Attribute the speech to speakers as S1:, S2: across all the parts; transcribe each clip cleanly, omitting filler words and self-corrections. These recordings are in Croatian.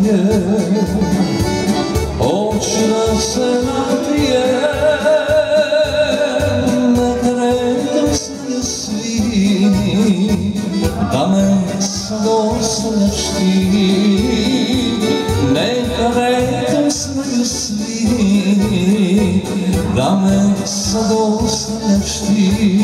S1: napije, hoću da se napije, neka redom znaju svi, da me sad ostavljaš ti. Neka redom znaju svi, da me sad ostavljaš ti.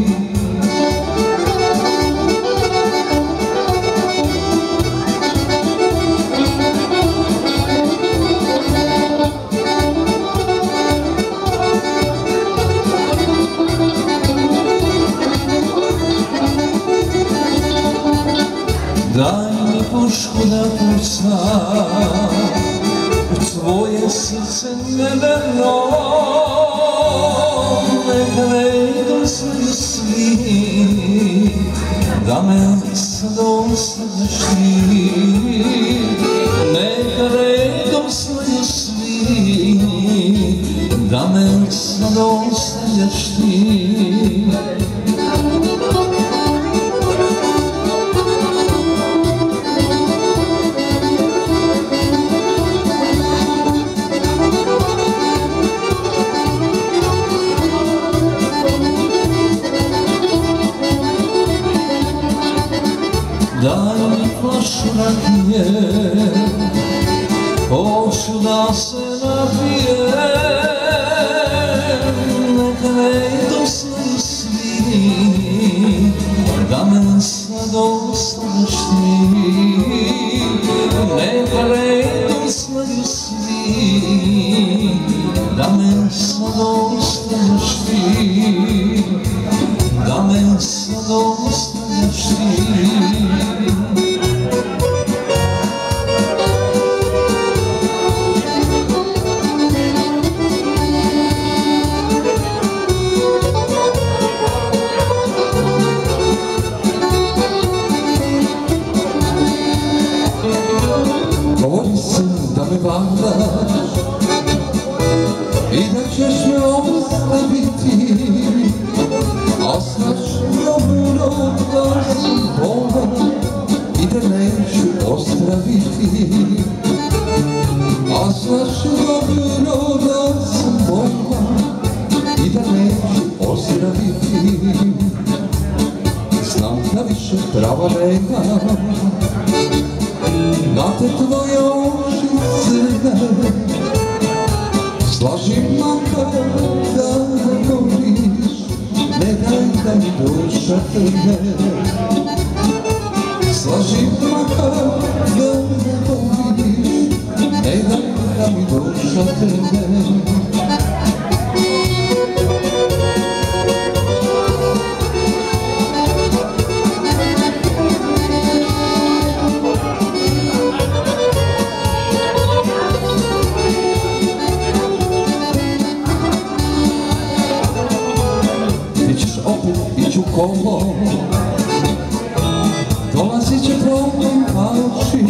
S1: Daj mi pušku da pucam u tvoje srce neverno, neka redom znaju svi, da me sad ostavljaš ti. Neka redom znaju svi, da me sad ostavljaš ti. Daj mi flašu rakije, hoću da se napijem, neka redom znaju svi, da me sad ostavljaš ti. Neka redom znaju svi, da me sad ostavljaš ti, da me sad ostavljaš ti. Govori se da me vardaš i da ćeš me ostaviti, a znaš dobro da sam bolan i da neću ozdraviti. A znaš dobro da sam bolan i da neću ozdraviti. Znam da više prava nema na te tvoje oči crne, slaži makar da ne govoriš, ne daj da mi duša trne. Slaži makar da ne govoriš, ne daj da mi duša trne. Iću kolo, dolazit će plovnim pauši,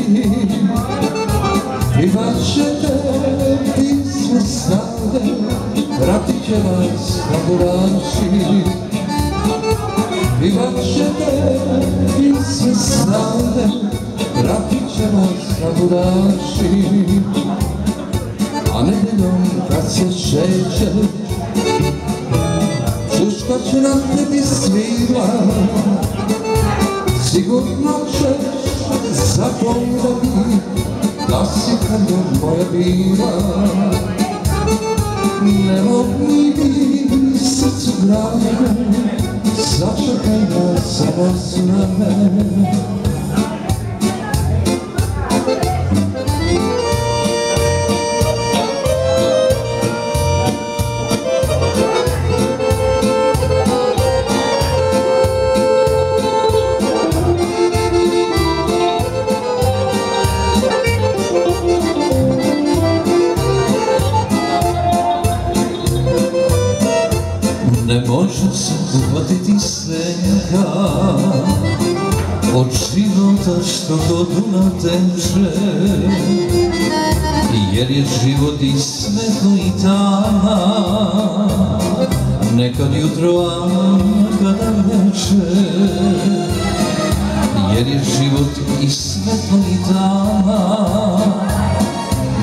S1: privaće te pisme stade, vratit će vas kaburaši. Privaće te pisme stade, vratit će vas kaburaši. A nedeljom kad se šeće, čuška će na tebi svila, sigurno ćeš zaboraviti da si kad je moja bila. Nemoj mi srcu drage, začekaj da samo zname. Ne može se uhvatiti senka od života što god unateže, jer je život i svetlo i tama, nekad jutro, a kada večer. Jer je život i svetlo i tama,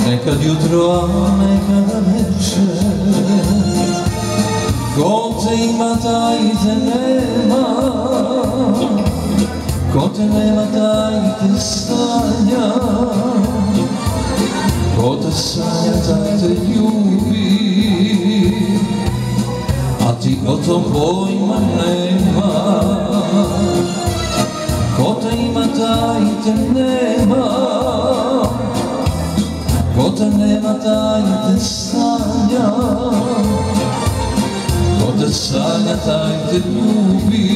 S1: Nekad jutro, a nekada večer, ko te ima, taj te nema, ko te nema, taj te sanja, ko te sanja, taj te ljubi, a ti o tom pojma nemaš. Ko te ima, taj te nema, ko te nema, taj te sanja, ko te sanja, taj te ljubi,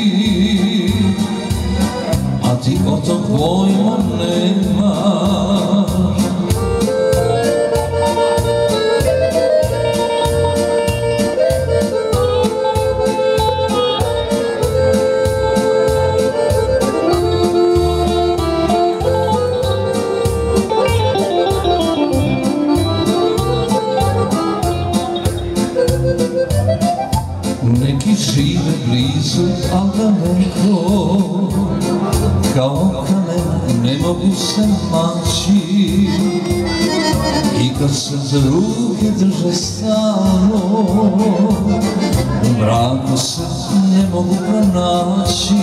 S1: a ti o tom pojma nemaš. Neki žive blizu, al daleko, kao kamen ne mogu se naći. I kad se za ruke drže stalno, u mraku se ne mogu pronaći.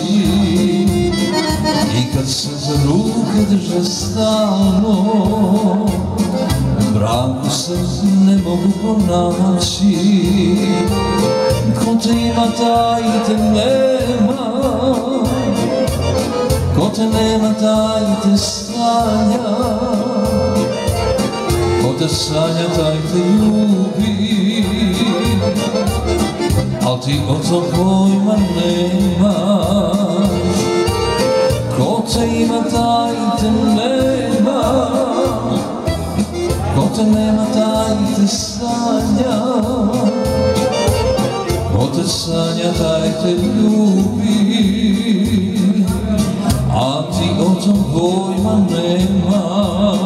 S1: I kad se za ruke drže stalno, u mraku se ne mogu pronaći. Ko te ima, taj te nema, ko te nema, taj te sanja, ko te sanja, taj te ljubi, al ti o tom pojma nemaš. Ko te ima, taj te nema, ko te nema, taj te sanja, ko te sanja, taj te ljubi, a ti o tom pojma nemaš.